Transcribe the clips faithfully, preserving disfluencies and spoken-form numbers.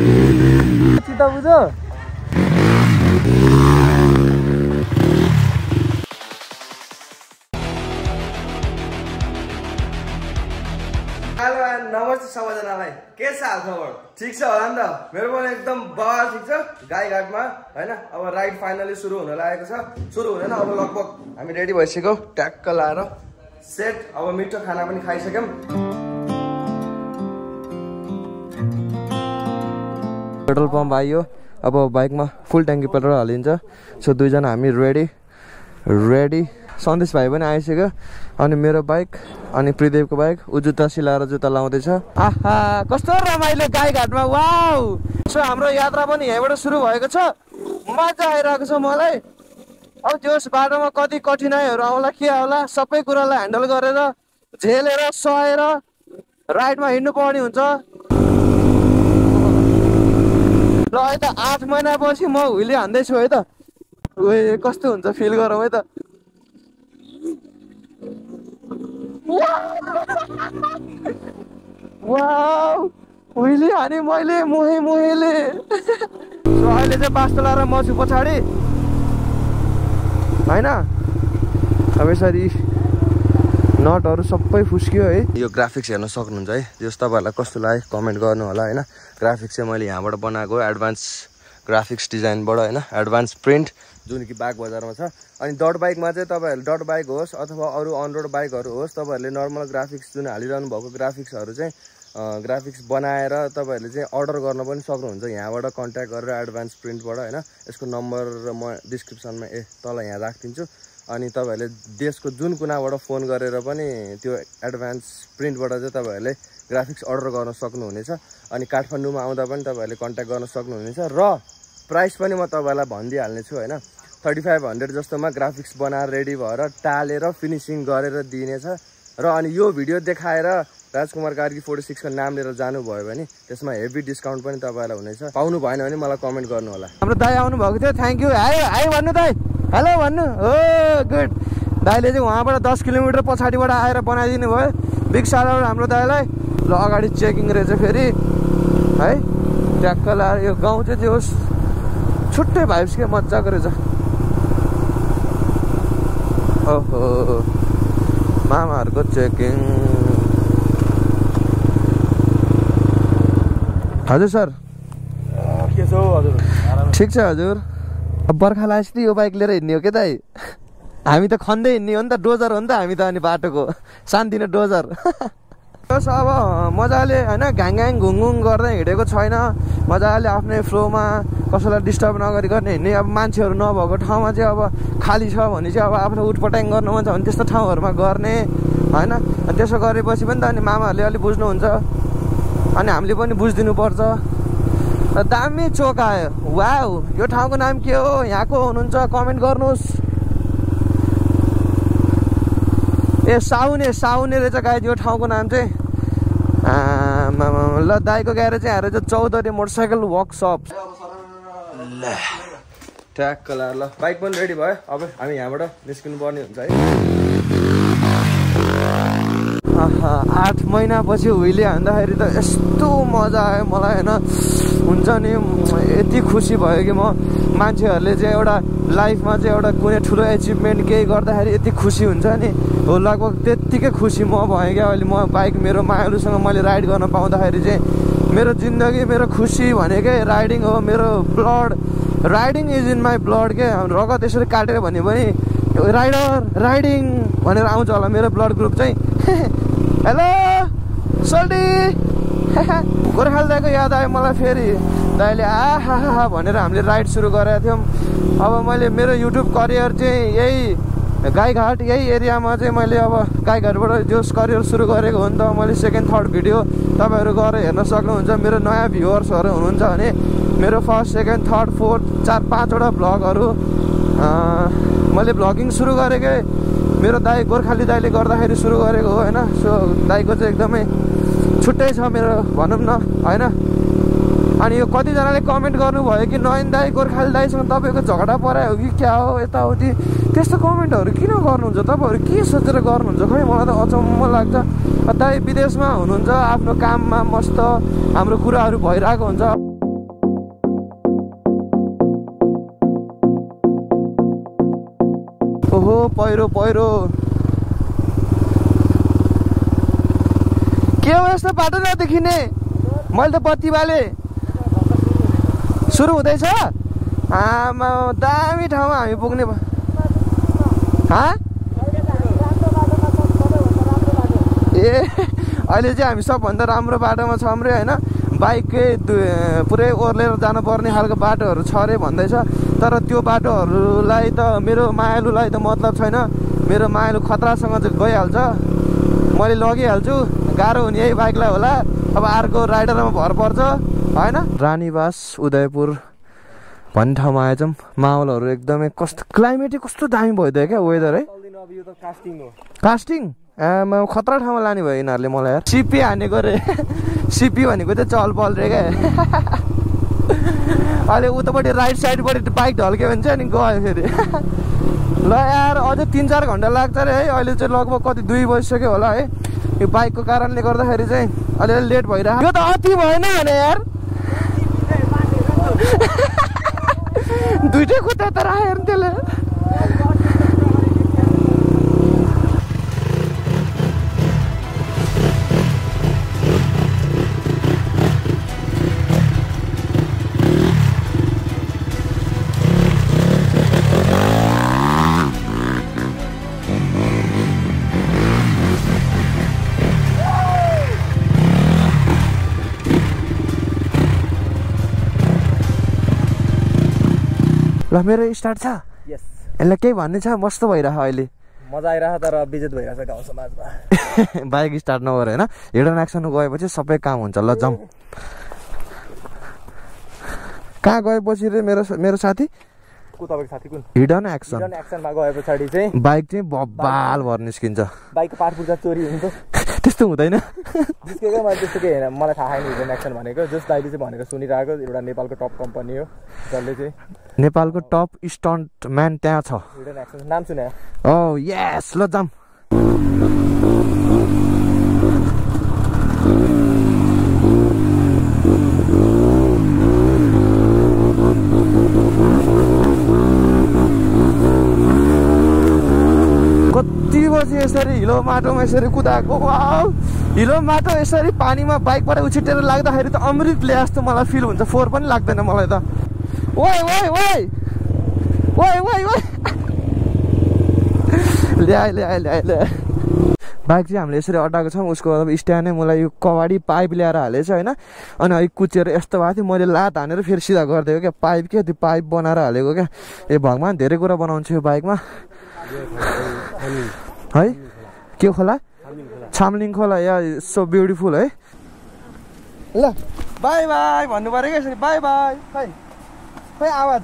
चिता बुझ्यो hello and नमस्ते सबैजनालाई के छ हाल खबर ठीक छ होला नि त मेरो पनि एकदम बवाल ठीक छ गाईघाटमा हैन अब राइड फाइनली सुरु हुन लागेको छ सुरु हुँदैन अब लगभग हामी रेडी भइसक्यो ट्याक्क लाएर सेट अब मिठो खाना पनि खाइसक्यौं पेट्रोल पम्प आयो अब बाइकमा फुल ट्याङ्की पेट्रोल हालिन्छ सो दुईजना हामी रेडी रेडी सन्देश भाइ पनि आइसक्यो अनि मेरो बाइक अनि प्रदीपको बाइक उ जुत्ता सिलाएर जुत्ता लाउँदैछ आहा कस्तो रमाइलो गाईघाटमा वाउ सो हाम्रो यात्रा पनि यहाँबाट सुरु भएको छ मजा आइरहेको छ मलाई अब त्यो बाटोमा कति कठिनाइहरू आउला के आउला सबै कुरालाई ह्यान्डल गरेर झेलेर सहेर राइडमा हिँड्नु पर्ने हुन्छ ल है त आठ महिनापछि म हुइले हान्दैछु है त ओए कस्तो हुन्छ फिल गरौँ है त वाउ हुइले हाने मैले मोहे मोहेले सो अहिले चाहिँ पास्तोला र म छु पछाडि होइन अब यसरी नटहरू सबै फुस्कियो है यो ग्राफिक्स हेर्न सक्नुहुन्छ है जस तपाईँहरूलाई कस्तो लाग्यो कमेन्ट गर्नु होला होइन ग्राफिक्स चाहिँ मैले यहाँबाट बनाएको एडभान्स ग्राफिक्स डिजाइनबाट होइन एडभान्स प्रिन्ट जुन कि बाग बजारमा छ अनि डट बाइकमा चाहिँ तपाईँहरूले डट बाइक होस् अथवा अरू अन रोड बाइकहरू होस् तपाईँहरूले नर्मल ग्राफिक्स जुन हालिरहनु भएको ग्राफिक्सहरू चाहिँ ग्राफिक्स बनाएर तपाईँहरूले चाहिँ अर्डर गर्न पनि सक्नुहुन्छ यहाँबाट कन्ट्याक्ट गरेर एडभान्स प्रिन्टबाट होइन यसको नम्बर म डिस्क्रिप्सनमा ए तल यहाँ राखिदिन्छु अनि तपाईँहरूले देशको जुन कुनाबाट फोन गरेर पनि त्यो एडभान्स प्रिन्टबाट चाहिँ तपाईँहरूले ग्राफिक्स अर्डर गर्न सक्नुहुनेछ अनि काठमाडौँमा आउँदा पनि तपाईँहरूले कन्ट्याक्ट गर्न सक्नुहुनेछ र प्राइस पनि म तपाईँलाई भनिदिइहाल्नेछु होइन थर्टी फाइभ हन्ड्रेड जस्तोमा ग्राफिक्स बनाएर रेडी भएर टालेर फिनिसिङ गरेर दिइनेछ र अनि यो भिडियो देखाएर राजकुमार कार्की फोर्टी सिक्सको नाम लिएर जानुभयो भने त्यसमा हेभी डिस्काउन्ट पनि तपाईँलाई हुनेछ पाउनु भएन भने मलाई कमेन्ट गर्नु होला हाम्रो दाइ आउनु भएको थियो थ्याङ्क यू हाई हाई भन्नु दाइ हेलो भन्नु हो गुड दाइले चाहिँ उहाँबाट दस किलोमिटर पछाडिबाट आएर बनाइदिनु भयो बिग साल हाम्रो दाइलाई ल अगाडि चेकिङ रहेछ फेरि है ट्याक्क लाएर यो गाउँ चाहिँ त्यो छुट्टै भाइब्स के मजाको रहेछ ओहो मामाहरूको चेकिङ हजुर सर के छ हजुर ठिक छ हजुर अब बर्खा लागेपछि यो बाइक लिएर हिँड्ने हो के दाइ हामी त खन्दै हिँड्ने हो नि त डोजर हो नि त हामी त अनि बाटोको सानतिनो डोजर अब मजाले होइन घ्याङ घ्याङ घुङघुङ गर्दै हिँडेको छैन मजाले आफ्नै फ्लोमा कसैलाई डिस्टर्ब नगरी गर्ने हिँड्ने अब मान्छेहरू नभएको ठाउँमा चाहिँ अब खाली छ भने चाहिँ अब आफूलाई उटपटाङ गर्नु मन छ भने त्यस्तो ठाउँहरूमा गर्ने होइन अनि त्यसो गरेपछि पनि त अनि मामाहरूले अलिक बुझ्नुहुन्छ अनि हामीले पनि बुझिदिनु पर्छ दामी चोक आयो वाउ यो ठाउँको नाम के हो यहाँको हुनुहुन्छ कमेन्ट गर्नुहोस् ए साउने साउने रहेछ गाइज यो ठाउँको नाम चाहिँ ल दाइको ग्यारेज चाहिँ हेरेर चाहिँ चौधरी मोटरसाइकल वर्कसप ल ट्याक्क ल ल बाइक पनि रेडी भयो अब हामी यहाँबाट निस्किनु पर्ने हुन्छ है आठ महिनापछि हुइले हान्दाखेरि त यस्तो मजा आयो मलाई होइन हुन्छ नि यति खुसी भयो कि म मान्छेहरूले चाहिँ एउटा लाइफमा चाहिँ एउटा कुनै ठुलो एचिभमेन्ट केही गर्दाखेरि यति खुसी हुन्छ नि हो लगभग त्यत्तिकै खुसी म भएँ क्या अहिले म बाइक मेरो मायालुसँग मैले राइड गर्न पाउँदाखेरि चाहिँ मेरो जिन्दगी मेरो खुसी भनेकै राइडिङ हो मेरो blood riding is in my blood के रगत यसरी काटेर भन्यो भने राइडर राइडिङ भनेर आउँछ होला मेरो ब्लड ग्रुप चाहिँ हेलो सोल्टी गोर्खाली दाइको याद आयो मलाई फेरि दाइले आहा भनेर हामीले राइड सुरु गरेका थियौँ अब मैले मेरो युट्युब करियर चाहिँ यही गाईघाट यही एरियामा चाहिँ मैले अब गाईघाटबाट जोस करियर सुरु गरेको हो नि त मैले सेकेन्ड थर्ड भिडियो तपाईँहरू गएर हेर्न सक्नुहुन्छ मेरो नयाँ भ्युवर्सहरू हुनुहुन्छ भने मेरो फर्स्ट सेकेन्ड थर्ड फोर्थ चार पाँचवटा भ्लगहरू मैले भ्लगिङ सुरु गरेकै मेरो दाइ गोर्खाली दाइले गर्दाखेरि सुरु गरेको हो होइन सो दाइको चाहिँ एकदमै छुट्टै छ मेरो भनौँ न होइन अनि यो कतिजनाले कमेन्ट गर्नुभयो कि नयन दाइ गोर्खाली दाइसँग तपाईँको झगडा परायो कि क्या हो यताउति त्यस्तो कमेन्टहरू किन गर्नुहुन्छ तपाईँहरू के सोचेर गर्नुहुन्छ खै मलाई त अचम्म लाग्छ दाइ विदेशमा हुनुहुन्छ आफ्नो काममा मस्त हाम्रो कुराहरू भइरहेको हुन्छ ओहो पहिरो पहिरो के हो यस्तो बाटो नदेखिने मैले त बत्ती बाले सुरु हुँदैछ आमा दामी ठाउँमा हामी पुग्ने ए अहिले चाहिँ हामी सबभन्दा राम्रो बाटोमा छौँ रे होइन बाइककै पुरै ओर्लेर जानुपर्ने खालको बाटोहरू छ अरे भन्दैछ तर त्यो बाटोहरूलाई त मेरो मायालुलाई त मतलब छैन मेरो मायालु खतरासँग चाहिँ गइहाल्छ मैले लगिहाल्छु गाह्रो हुने यही बाइकलाई होला अब अर्को राइडरमा भर पर्छ होइन रानीवास उदयपुर भन्ने ठाउँमा आएछौँ माहौलहरू एकदमै कस्तो क्लाइमेटै कस्तो दामी भइदियो क्या वेदर है कास्टिङ आमा खतरा ठाउँमा लाने भयो यिनीहरूले मलाई यार सिपी हानेको रे सिपी भनेको चाहिँ चल पल रे क्या अहिले उतापट्टि राइट साइडपट्टि बाइक ढल्क्यो भने चाहिँ अनि गयो फेरि ल यार अझै तिन चार घन्टा लाग्छ अरे है अहिले चाहिँ लगभग कति दुई बजिसक्यो होला है यो बाइकको कारणले गर्दाखेरि चाहिँ अलिअलि लेट भइरहेको यो त अति भएन भने यार दुइटै खुट्टा त राखेर नि त्यसले ल मेरो स्टार्ट छ यस यसलाई केही भन्ने छ मस्त भइरहेको अहिले मजा आइरहेको तर बिजेत भइरहेको छ गाउँ समाजमा बाइक स्टार्ट नगरेर होइन हिडन एक्सन गएपछि सबै काम हुन्छ ल जाउँ कहाँ गएपछि रे मेरो मेरो साथी को तपाईँको साथी कुन हिडन एक्सन हिडन एक्सनमा गए पछाडि चाहिँ बाइक चाहिँ बब्बाल भर निस्किन्छ बाइकको पार्ट पुर्जा चोरी हुन्छ त्यस्तो हुँदैन निस्केको मैले त्यस्तो केही होइन मलाई थाहा छैन हिडन एक्सन भनेको जस्ट दाइले चाहिँ भनेको सुनिरहेको एउटा नेपालको टप कम्पनी हो जसले चाहिँ नेपालको टप स्टन्ट म्यान त्यहाँ छ हिडन एक्सन नाम सुने ओ यस ल जाम कति बजी यसरी हिलो माटोमा यसरी कुदाएको वाउ हिलो माटो यसरी पानीमा बाइकबाट उछिटेर लाग्दाखेरि त अमृत ल्याए जस्तो मलाई फिल हुन्छ फोहोर पनि लाग्दैन मलाई त ओइ ओइ ओइ ओइ ओइ ओइ ल्याए ल्याए ल्याए ल्याए बाइक चाहिँ हामीले यसरी अटाएको छौँ उसको अब स्ट्यान्डै मलाई यो कबाडी पाइप ल्याएर हालेछ होइन अनि अलिक कुचेर यस्तो भएको थियो मैले लात हानेर फेरि सिधा गरिदिएको क्या पाइप क्या त्यो पाइप बनाएर हालेको क्या ए भगवान् धेरै कुरा बनाउँछु यो बाइकमा है के खोला छामलिङ खोला या सो ब्युटिफुल है ल बाई बाई भन्नु पऱ्यो क्या यसरी बाई बाई खै खै आवाज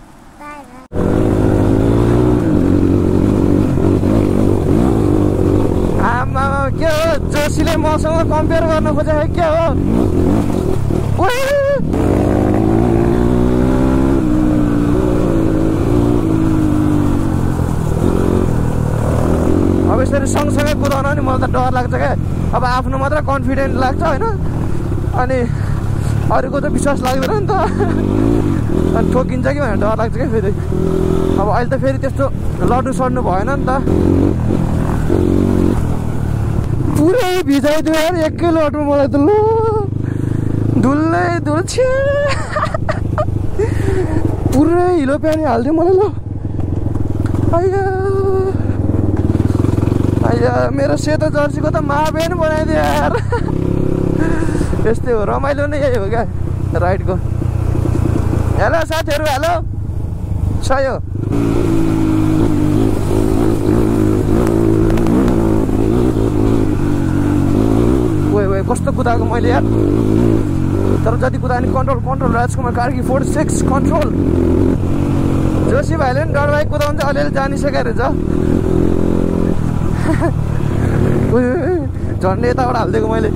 आमा के हो जोशीले मसँग कम्पेयर गर्न खोजेको के हो अब यसरी सँगसँगै कुदाउन नि मलाई त डर लाग्छ क्या अब आफ्नो मात्र कन्फिडेन्ट लाग्छ होइन अनि अरूको त विश्वास लाग्दैन नि त अनि ठोकिन्छ कि भनेर डर लाग्छ क्या फेरि अब अहिले त फेरि त्यस्तो लड्नु सर्नु भएन नि त पुरै भिजाइदियो यार एकै लटमा मलाई त ल धुलै धुल छे पुरै हिलो प्यानी हालिदियो मलाई ल आइया आइया मेरो सेतो जर्सीको त माबेन बनाइदियो यार यस्तै हो रमाइलो नै यही हो क्या राइडको हेलो साथीहरू हेलो सही हो ओए ओए कस्तो कुदाएको मैले यार तर जति कुदा नि control control Rajkumar Karki forty six control Joshi भाइले पनि डर बाइक कुदाउनु चाहिँ अलिअलि जानिसकेको रहेछ झन्डै यताबाट हालिदिएको मैले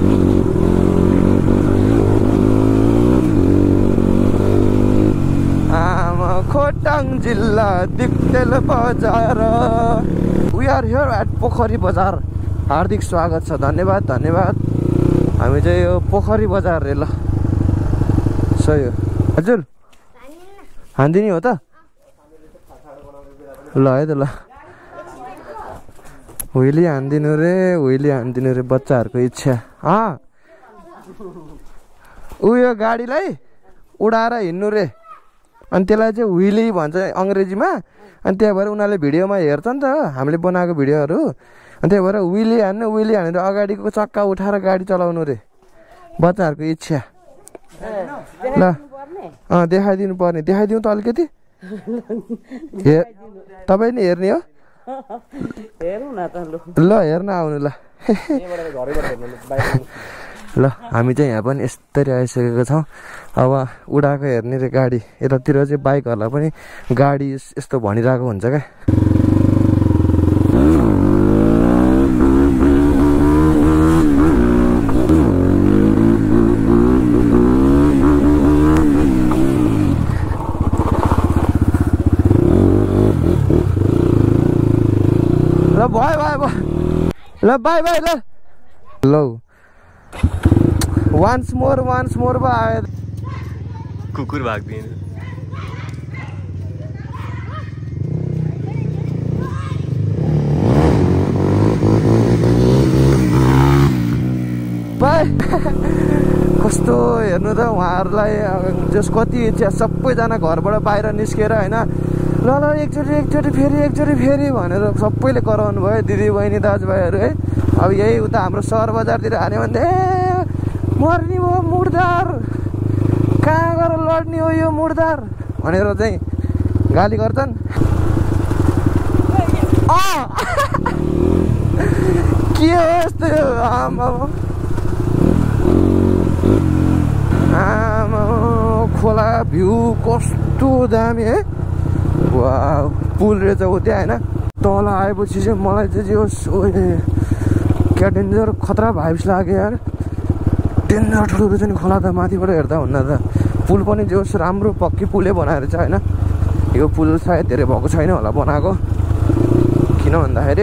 आमा खोटाङ जिल्ला दिक्तेल बजार वी आर हियर एट पोखरी बजार हार्दिक स्वागत छ धन्यवाद धन्यवाद हामी चाहिँ यो पोखरी बजार रे ल सही हो हजुर हान्दिनी हो त ल है त ल हुइली हानिदिनु रे हुइली हानिदिनु रे बच्चाहरूको इच्छा अँ उयो गाडीलाई उडाएर हिँड्नु रे अनि त्यसलाई चाहिँ हुइली भन्छ अङ्ग्रेजीमा अनि त्यही भएर उनीहरूले भिडियोमा हेर्छ नि त हामीले बनाएको भिडियोहरू अनि त्यही भएर हुइली हान्नु हुइली हानेर अगाडिको चक्का उठाएर गाडी चलाउनु रे बच्चाहरूको इच्छा ल अँ देखाइदिनु पर्ने देखाइदिउँ त अलिकति हे तपाईँ नि हेर्ने हो ल हेर्न आउनु ल ल हामी चाहिँ यहाँ पनि यस्तरी आइसकेको छौँ अब उडाएको हेर्ने रे गाडी यतातिर चाहिँ बाइकहरूलाई पनि गाडी यस्तो भनिरहेको हुन्छ क्या ल भयो भयो भयो ल बाई बाई ल लौ वान्स मोर वान्स मोर भयो आयो कुकुर भाग्दैन बाई कस्तो हेर्नु त उहाँहरूलाई जस कति इच्छा सबैजना घरबाट बाहिर निस्केर होइन ल ल एकचोटि एकचोटि फेरि एकचोटि फेरि भनेर सबैले कराउनु भयो दिदी बहिनी दाजुभाइहरू है अब यही उता हाम्रो सहर बजारतिर हाल्यो भने ए मर्ने भयो मुर्दार कहाँ गएर लड्ने हो यो मुर्दार भनेर चाहिँ गाली गर्छन् के हो यस्तो आमा आमा खोला भ्यू कस्तो दामी है वा पुल रहेछ ऊ त्यहाँ होइन तल आएपछि चाहिँ मलाई चाहिँ क्या डेन्जर खतरा भाइब्स लाग्यो यार डेन्जर ठुलो रहेछ नि खोला त माथिबाट हेर्दा हुन्न त पुल पनि जोस् राम्रो पक्की पुलै बनाएर चाहिँ होइन यो पुल सायद धेरै भएको छैन होला बनाएको किन भन्दाखेरि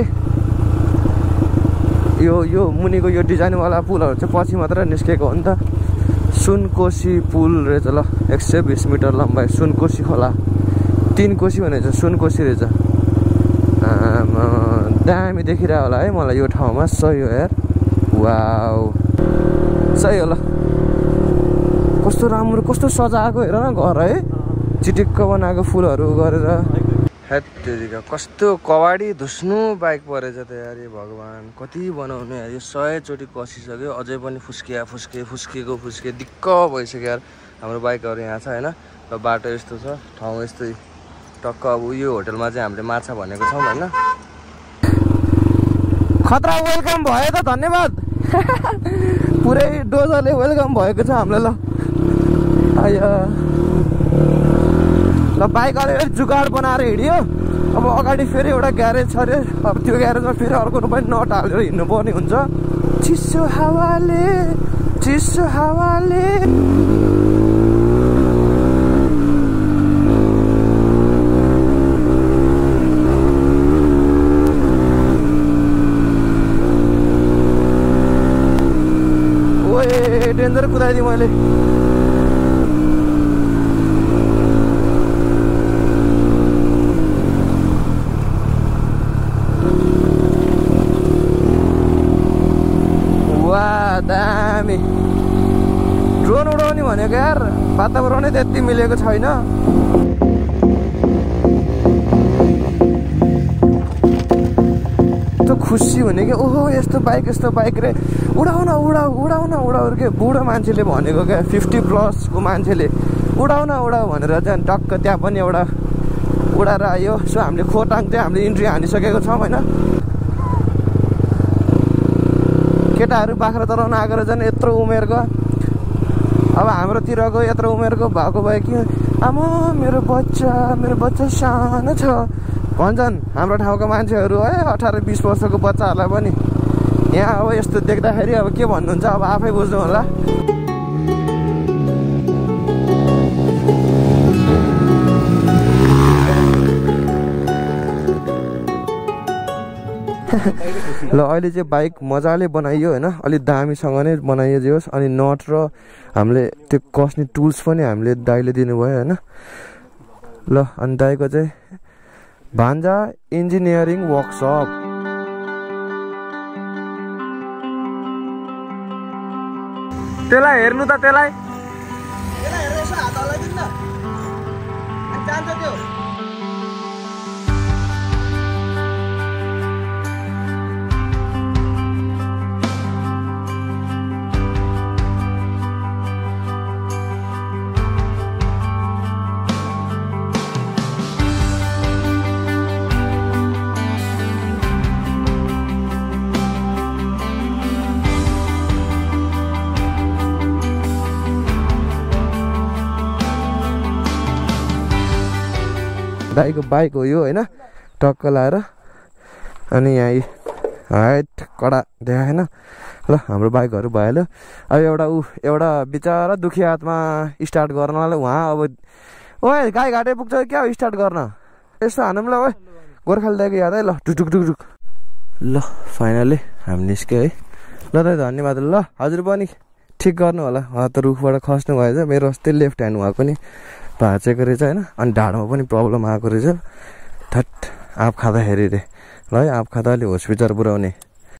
यो यो मुनिको यो डिजाइनवाला पुलहरू चाहिँ पछि मात्र निस्केको हो नि त सुनकोशी पुल रहेछ ल एक सय बिस मिटर लम्बाइ सुनकोशी खोला तीन कोशी भनेको सुनकोशी रहेछ दामी देखिरह होला है मलाई यो ठाउँमा सही हो यार वाउ सही हो ल कस्तो राम्रो कस्तो सजाएको हेर न घर है चिटिक्क बनाएको फुलहरू गरेर हेत्तेरिका कस्तो कवाडी धुस्नु बाइक परेछ त यार यो भगवान् कति बनाउनु यार यो सयचोटि कसिसक्यो अझै पनि फुस्किया फुस्के फुस्किएको फुस्के दिक्क भइसक्यो यार हाम्रो बाइकहरू यहाँ छ होइन र बाटो यस्तो छ ठाउँ यस्तै टक्क अब यो होटलमा चाहिँ हामीले माछा भनेको छौँ होइन खतरा वेलकम भयो त धन्यवाद पुरै डोजरले वेलकम भएको छ हामीलाई ल आयो ल बाइक अलिअलि जुगाड बनाएर हिँड्यो अब अगाडि फेरि एउटा ग्यारेज छ अरे अब त्यो ग्यारेजमा फेरि अर्को पनि नट हालेर हिँड्नु पर्ने हुन्छ चिसो हावाले चिसो हावाले डेन्जर कुदाइदिएँ मैले वा दामी ड्रोन उडाउने भनेको यार वातावरणै त्यति मिलेको छैन खुसी हुने कि ओहो यस्तो बाइक यस्तो बाइक रे उडाउ न उडाउ उडाउ न उडाउ के बुढो मान्छेले भनेको क्या फिफ्टी प्लसको मान्छेले उडाउ न उडाउ भनेर चाहिँ टक्क त्यहाँ पनि एउटा उडाएर आयो सो हामीले खोटाङ चाहिँ हामीले इन्ट्री हानिसकेको छौँ होइन केटाहरू बाख्रा चलाउन आएको रहेछन् यत्रो उमेरको अब हाम्रोतिरको यत्रो उमेरको भएको भए कि आमा मेरो बच्चा मेरो बच्चा सानो छ भन्छन् हाम्रो ठाउँको मान्छेहरू है अठार बिस वर्षको बच्चाहरूलाई पनि यहाँ अब यस्तो देख्दाखेरि अब के भन्नुहुन्छ अब आफै बुझ्नु होला ल अहिले चाहिँ बाइक मजाले बनाइयो होइन अलिक दामीसँग नै बनाइयो जोस् अनि नट र हामीले त्यो कस्ने टुल्स पनि हामीले दाइले दिनुभयो होइन ल अनि दाइको चाहिँ भान्जा इन्जिनियरिङ वर्कसप त्यसलाई हेर्नु त त्यसलाई त्यसलाई हेरेर यसो हात हल्लाइदिनु न जान्छ त्यो दाइको बाइक हो यो होइन टक्क लाएर अनि यहाँ हाइट कडा देखाएन ल हाम्रो बाइकहरू भइहाल्यो अब एउटा ऊ एउटा बिचरा दुखी हातमा स्टार्ट गर्नलाई उहाँ अब ओए गाई घाटे पुग्छ क्या हो स्टार्ट गर्न यसो हानौँ ल ओए गोर्खाली दाइको याद है ल टुटुक टुक ल फाइनली हामी निस्क्यो है ल दाइ धन्यवाद ल हजुर पनि ठिक गर्नु होला उहाँ त रुखबाट खस्नु भएछ मेरो अस्ति लेफ्ट ह्यान्ड उहाँको नि भाँचेको रहेछ होइन अनि ढाडमा पनि प्रब्लम आएको रहेछ थट आँप खाँदाखेरि रे ल है आँप खाँदा अलि होस्पिटल पुऱ्याउने